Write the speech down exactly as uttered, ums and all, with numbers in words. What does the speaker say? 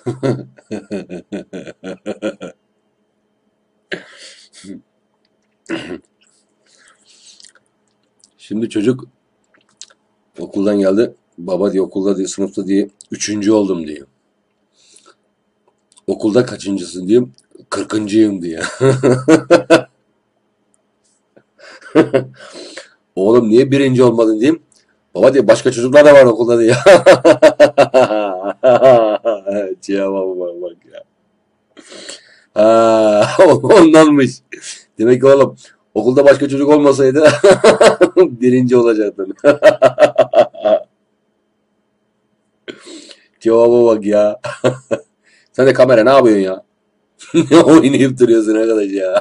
Şimdi çocuk okuldan geldi. Baba diyor okulda diye sınıfta diye üçüncü oldum diyor. Okulda kaçıncısın diyeyim. Kırkıncıyım diyor. Oğlum niye birinci olmadın diyeyim. Baba diyor başka çocuklar da var okulda diyor. Cevaba bak bak ya. Ha, ondanmış. Demek ki oğlum okulda başka çocuk olmasaydı birinci olacaktın. Cevaba bak ya. Sen de kamera ne yapıyorsun ya? Ne oynayıp duruyorsun arkadaş ya?